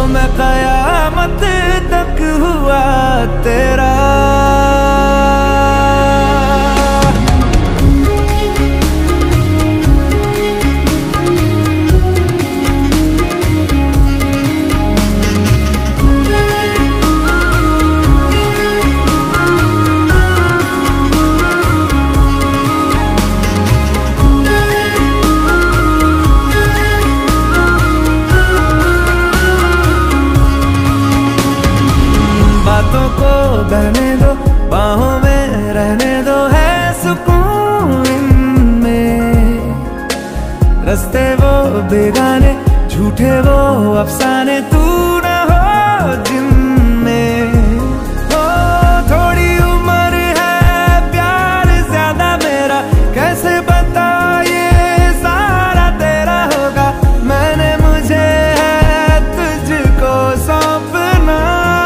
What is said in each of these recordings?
मैं कयामत तक हुआ तेरा। बातों को बहने दो, बाहों में रहने दो, है सुकून इनमें। रस्ते वो बेगाने, झूठे वो अफसाने, तू न हो जिनमें। हो थोड़ी उम्र है, प्यार ज्यादा मेरा, कैसे बता ये सारा तेरा होगा। मैंने मुझे है तुझको सौंपना।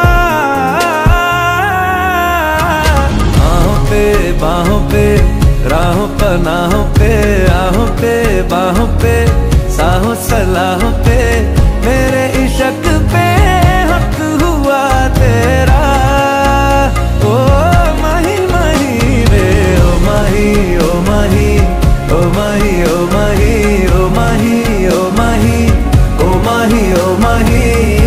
बाहों पे, राहों पनाहों पे, आहों पे, बाहों पे, साहों सलाहों पे, मेरे इश्क पे हक हुआ तेरा। ओ माही माही रे, ओ माही, ओ माही, ओ माही, ओ माही, ओ माही, ओ माही, ओ माही, ओ माही।